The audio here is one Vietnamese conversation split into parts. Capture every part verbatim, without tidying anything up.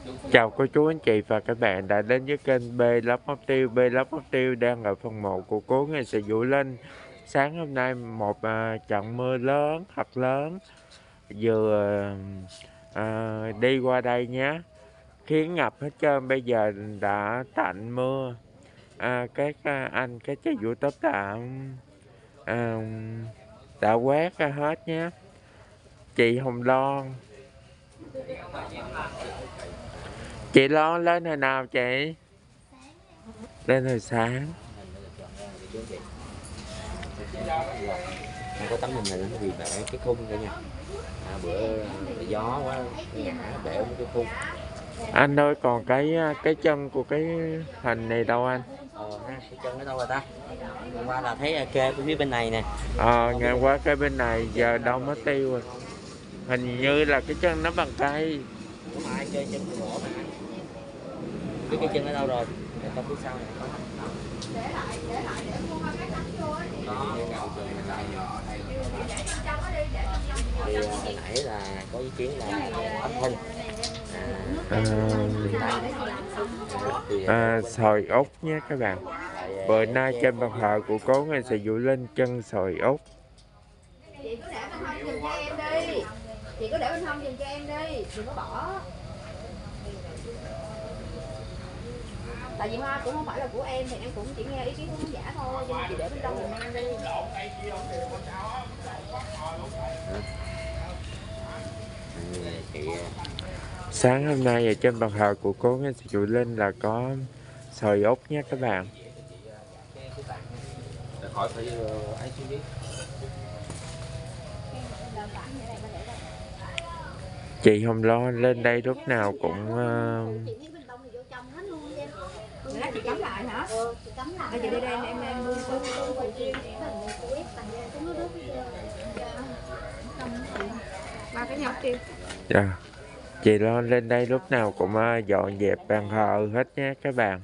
Chào cô chú anh chị và các bạn đã đến với kênh B Lóc Móc Tiêu. B Lóc Móc Tiêu đang ở phần một của cố nghệ sĩ Vũ Linh. Sáng hôm nay một à, trận mưa lớn, thật lớn vừa à, đi qua đây nhé, khiến ngập hết trơn. Bây giờ đã tạnh mưa. À, các à, anh các chị YouTube đã à, đã quét ra hết nhé. Chị Hồng Loan, chị Loan lên hồi nào chị? Lên hồi sáng. Không có tấm hình này nó bị bể cái khung cả nha. À, bữa gió quá ngã bể cái khung. Anh ơi, còn cái cái chân của cái hình này đâu anh? Ờ ha, cái chân nó đâu rồi ta? Hôm qua là thấy kê phía bên này nè. Ờ, ngày qua cái bên này giờ đâu mất tiêu rồi. Hình như là cái chân nó bằng cây. Đúng rồi, kê chân của gỗ mà. Biết cái chân ở đâu rồi? Để coi phía sau này có. Để lại, để lại để mua cái tấm vô á. Đó. Thì hồi nãy là có ý kiến là tấm hình. À, à, sồi ốc nhé các bạn. Bữa nay trên bàn thờ của cố nghệ sĩ Vũ Linh chân sồi ốc. Chị cứ để bên hông giùm cho em đi. Chị cứ để bên hông giùm cho em đi, đừng có bỏ. Tại vì hoa cũng không phải là của em thì em cũng chỉ nghe ý kiến của khán giả thôi, nhưng mà chị để bên trong giùm em đi. Sáng hôm nay ở trên bàn thờ của cố nghệ sĩ Vũ Linh là có sồi ốc nhé các bạn. Khỏi phải ấy xuống dưới. Chị Hồng Loan lên đây lúc nào cũng uh... Chị cắm lại hả? Ừ, chị cắm lại. Bây giờ đi đây em em mua số phụ chuyên. Ba cái nhóc tiêu. Dạ. Chị Loan lên đây lúc nào cũng uh, dọn dẹp bàn thờ hết nhé các bạn.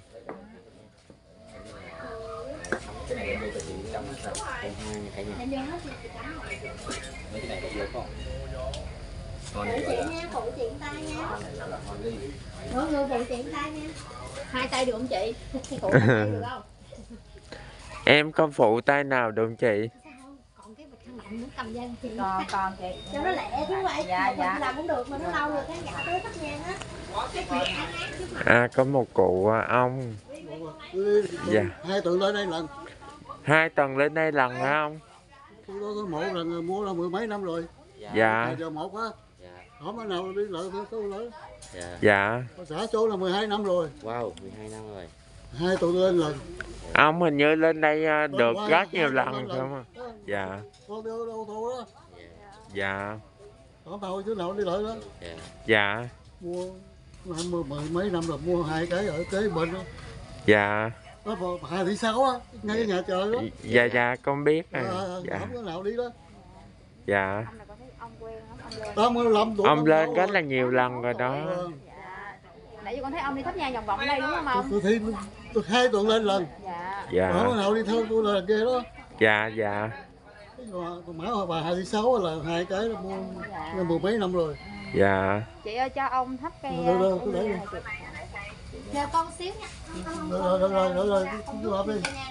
Phụ chị nha, phụ chị tay nha. Mọi người phụ chị tay nha. Hai tay được không chị? Phụ hai tay được không? Em có phụ tay nào được không chị? Còn cái bịch khăn lạnh muốn cầm dây chị. Còn còn chị. Cho nó lẹ chứ vậy. Dạ một dạ. mình làm cũng được mà nó lâu rồi khán giả tới thắp nhang á. À, có một cụ uh, ông. Dạ. Hai tuần lên đây lần. Hai tuần lên đây lần hả ông? Tôi có một lần mua là mười mấy năm rồi. Dạ. Giờ một á. Không có nào đi lợi tôi lợi. Dạ. Dạ. Xã chỗ là mười hai năm rồi. Wow, mười hai năm rồi. Hai tuần lên lần. Ông hình như lên đây uh, được Qua, rất nhiều lần lần. phải không? Dạ. Con đi đâu thô đó. Dạ. Không đâu chứ nào đi lợi đó. Dạ. Mua năm mười mấy năm rồi mua hai cái ở kế bên đó. Dạ. Đó hai tỷ sáu á, ngay cái nhà trời đó. Dạ dạ con biết rồi. À, Dạ. không có nào đi đó. Dạ. Ông lên, ông lên rất là nhiều lần rồi đó. Nãy giờ con thấy ông đi thắp nhang vòng vòng ở đây đúng không ông? Tôi thi tôi hai tuần lên lần. Dạ. Dạ. Không có nào đi theo tôi là kia đó. Dạ dạ. Mã bà hai tỷ sáu là hai cái đó mua dạ. Mười mấy năm rồi. Dạ. Chị ơi cho ông thắp cây. Được rồi, cứ để đi. Chờ con xíu nha. Rồi rồi rồi rồi rồi, cứ hợp đi.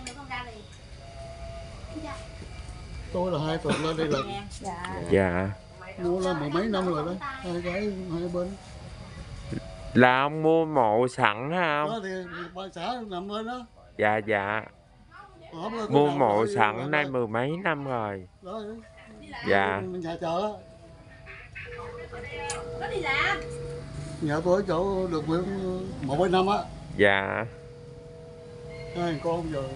Tôi là hai tuần lên đây lần. Dạ. Dạ. Mua là mười mấy năm rồi đó, hai cái hai bên. Là ông mua mộ sẵn hả không? Đó thì bà xã nằm bên đó. Dạ dạ. Mua mộ sẵn nay mười mấy năm rồi. Đó. Dạ. Nhà chợ. Nhà tôi ở chỗ được một mấy năm á. Dạ. Hai con giờ.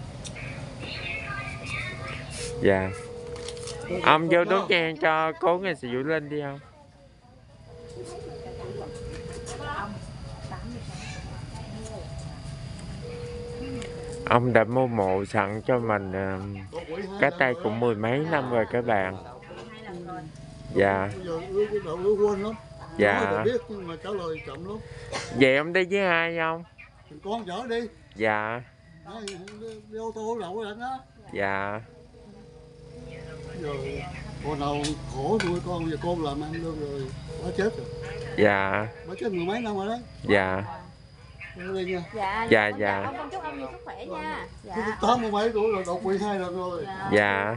Dạ. Ông vô đốt nhang cho cố nghệ sĩ Vũ Linh đi không? Ông đã mua mộ sẵn cho mình cách đây cũng mười mấy năm rồi các bạn. Dạ. Dạ. Vậy ông đi với ai không? Con chở đi. Dạ. Đi ô tô đậu lên đó. Dạ. Giờ con nào khổ nuôi con, giờ con làm ăn luôn rồi, quá chết rồi. Dạ. Mới trên mười mấy năm rồi đấy. Dạ. Đi nha. Dạ. Dạ, con dạ. chào ông, con chúc ông nhiều sức khỏe nha. Dạ. Dạ. tám mươi mấy tuổi rồi, đột quỵ hai lần rồi. Dạ.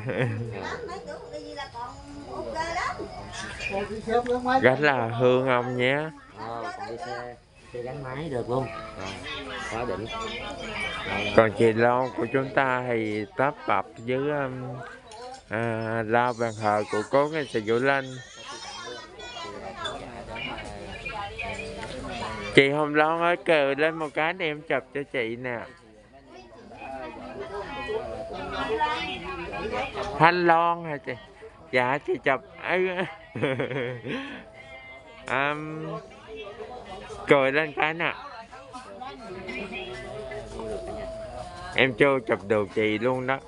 Còn đi xếp gắn máy. Rất là thương ông nhé. Ờ, còn đi xe xe gắn máy được luôn. Rồi, quá đỉnh. Rồi, Còn chị Loan của chúng ta thì tấp bập với um, à, lao bàn thờ của cố nghệ sĩ Vũ Linh. Chị Hồng Loan ơi, cờ lên một cái để em chụp cho chị nè. Thanh Loan hả chị? Dạ chị chụp ấy. um, cười lên cái nè. Em chưa chụp được chị luôn đó.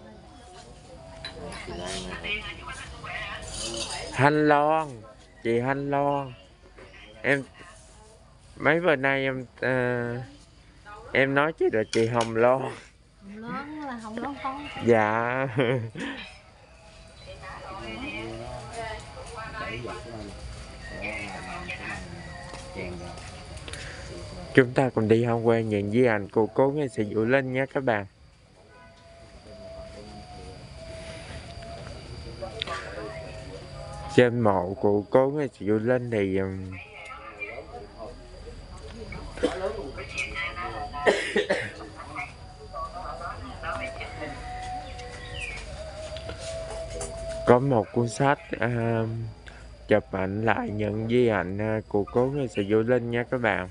Thanh Loan, chị Thanh Loan. Em mấy bữa nay em uh, em nói chị là chị Hồng Loan. Hồng Loan là Hồng Loan con. Dạ. Chúng ta cùng đi tham quan những di ảnh của cố nghệ sĩ Vũ Linh nhé các bạn. Trên mộ của cố nghệ sĩ Vũ Linh thì um, có một cuốn sách uh, chụp ảnh lại những di ảnh uh, của cố nghệ sĩ Vũ Linh nha các bạn.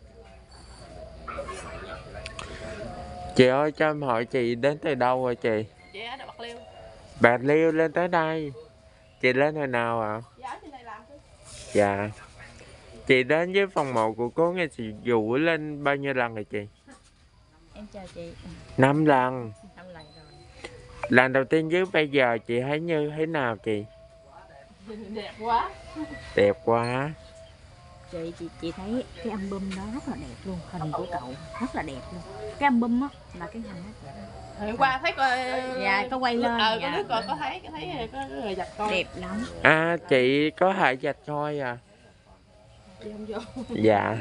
Chị ơi cho em hỏi chị đến từ đâu rồi chị? Chị ở Bạc Liêu. Bạc Liêu lên tới đây. Chị lên hồi nào ạ? À? Dạ trên đây làm chứ. Dạ. Chị đến với phòng mộ của cố nghệ sĩ Vũ Linh bao nhiêu lần rồi chị? Em chào chị. Năm lần. Năm lần rồi. Lần đầu tiên với bây giờ chị thấy như thế nào chị? Đẹp quá. Đẹp quá. Chị chị chị thấy cái album đó rất là đẹp luôn, hình của cậu rất là đẹp luôn. Cái album á là cái hình đó. Hôm qua thấy coi. Dạ có quay lên. Ờ Dạ. có đứa coi có thấy có thấy có người giặt coi. Đẹp lắm. À chị có thể dạch coi à? Chị không vô. Dạ.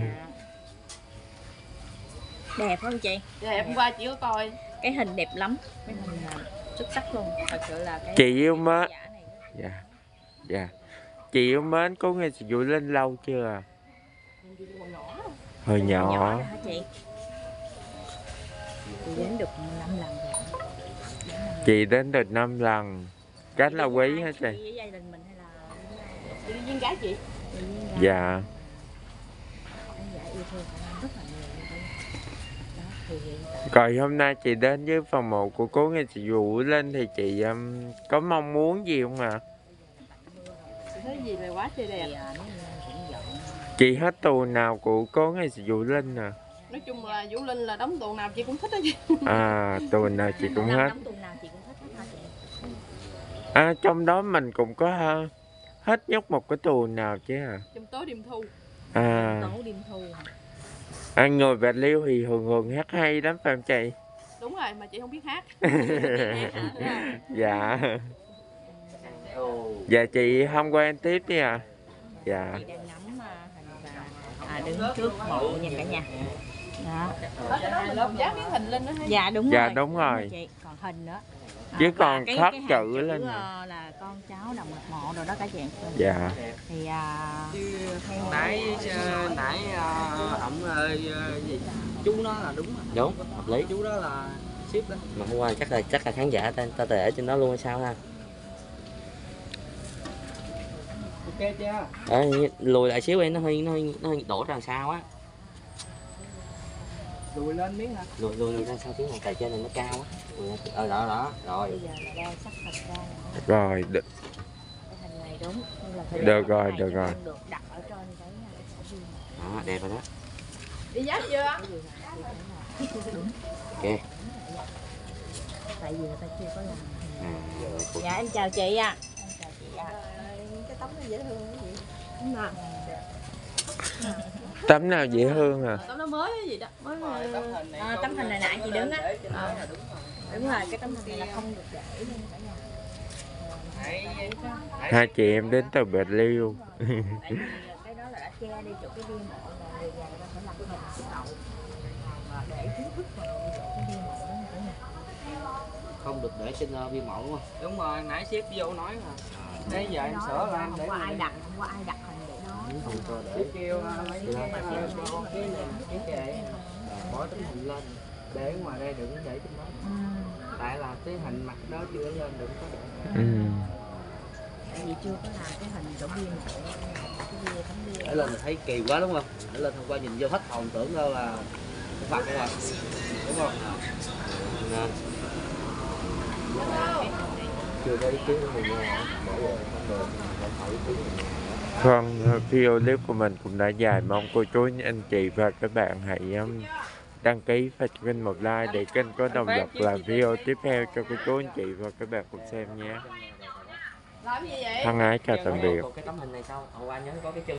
Đẹp không chị? Đẹp, hôm qua chị có coi. Cái hình đẹp lắm, cái hình là xuất sắc luôn, thật sự là cái Chị yêu mến. giả này rất- Dạ. Dạ. Chị yêu mến cố nghệ sĩ Vũ Linh lâu chưa? Hồi nhỏ. nhỏ đó hả chị? Chị đến được năm lần rồi. Chị đến được năm lần. Rất là quý hả Chị chị? với gia đình mình hay là Chị đi viên gái chị. chị với gia- Dạ. khán giả yêu thương Khả Năng rất là nhiều. Đó, thì hiện tại Rồi hôm nay chị đến với phòng mộ của cố nghệ sĩ Vũ Linh thì chị um, có mong muốn gì không ạ? À? Chị thấy gì là quá trời thì đẹp. à, nếu như cũng dọn Chị hết tù nào của cố nghệ sĩ Vũ Linh à? Nói chung là Vũ Linh là đóng tuồng nào chị cũng thích đó chị. À, tù nào chị cũng năm hết. đóng tuần nào chị cũng thích hết hả chị? À, trong đó mình cũng có ha, hết nhóc một cái tù nào chứ à? Trong tối đêm thu. À, Tố đêm thu. à người Bạc Liêu thì thường thường hát hay lắm phải không chị? Đúng rồi mà chị không biết hát. Dạ. Dạ chị tham quan tiếp đi à. Dạ. Chị đang ngắm à, hình và à, đứng trước mộ nha cả nhà. Đó. Ở cái đó mình không dám biến hình lên nữa hay. Dạ đúng Dạ rồi. đúng rồi. Chị còn hình nữa. À, Chứ và còn cái- khắc cái hàng chữ lên nè. ờ, là con cháu đồng một mộ rồi đó cả chị. Dạ. Thì à, nãy nãy ổng gì chú nó là đúng rồi. Đúng, hợp lý. Chú đó là ship đó. Mà hôm qua chắc là chắc là khán giả ta ta để trên đó luôn hay sao ha? Ok chưa? Đấy, lùi lại xíu đi, nó hơi nó hơi nó hơi đổ ra làm sao á. Lùi lên miếng hả? Lùi lùi lùi ra sao xíu này, tại trên này nó cao á. Lùi ra. Ờ đó đó, rồi. bây giờ là đang sắp thật ra là Rồi, được, cái hình này đúng. Nhưng là phải Được để rồi, cái này được cho rồi. nên được đặt ở trên cái này, cái viên này. Đó, đẹp rồi đó. Đi dắt chưa? Cái viên này chị thấy là đúng. Ok. Tại vì người ta chưa có làm. À, rồi, cô- Dạ em chào chị ạ. Em chào chị ạ. Cái tấm nó dễ thương cái gì? Đúng rồi. tấm nào dễ thương à? Tấm nó mới cái gì đó, mới À, tấm hình này nãy chị đứng á. À, đúng rồi, cái tấm hình này là không được để luôn cả nhà. Hai chị em đến từ Bạc Liêu. Tại vì cái đó là che đi chỗ cái bia mộ là người già người ta phải làm hình đậu và để kiến thức vào cái bia mộ đó cả nhà. Không được để trên uh, bia mộ đúng không? Đúng rồi, nãy sếp vô nói mà. Thế giờ em Nói sửa là lại em không để có ai đặt, không có ai đặt hình để nói. Không cho để. sếp kêu à, mấy cái mà con cái này cái kệ bỏ tấm hình lên để ngoài đây đừng để trên đó. Ừ. Tại là cái hình mặt đó chưa lên đừng có để. Ừ. Tại vì chưa có làm cái hình chỗ bia mộ, cái bia tấm bia. Để lên thì thấy kỳ quá đúng không? Để lên hôm qua nhìn vô hết hồn tưởng đâu là cái Phật không à, đúng không? Nên chưa có ý kiến của mình nha, bỏ vô không được, không hỏi ý kiến của mình. Vâng, video clip của mình cũng đã dài, mong cô chú anh chị và các bạn hãy um, đăng ký và cho kênh một like để kênh có động lực làm video tiếp theo cho cô chú anh chị và các bạn cùng xem nhé. Làm gì vậy? Thân ái chào tạm biệt. Cái tấm hình này sao? Hôm qua nhớ có cái chân